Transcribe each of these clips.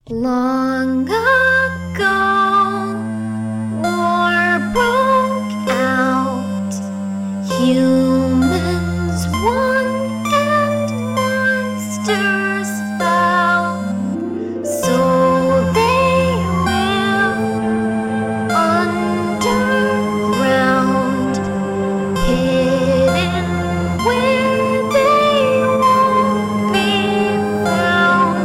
Long ago, war broke out. Humans won and monsters fell. So they live underground, hidden where they won't be found.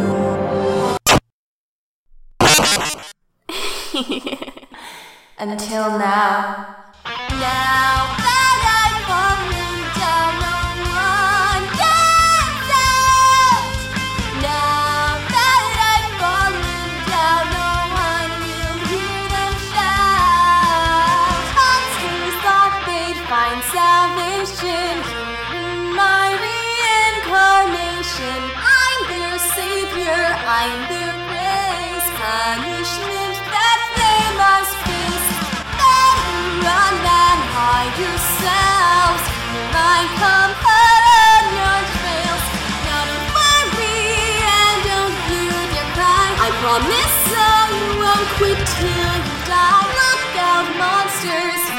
Until now. Now that I've fallen down, no one gets out. Now that I've fallen down, no one will hear them shout. Monsters thought they'd find salvation in my reincarnation. I'm their savior, I'm their grace, punishment that they must face. Run and hide yourselves, here I come hot on your trails. Now don't worry and don't you dare cry, I promise I won't quit till you die. Look out, monsters!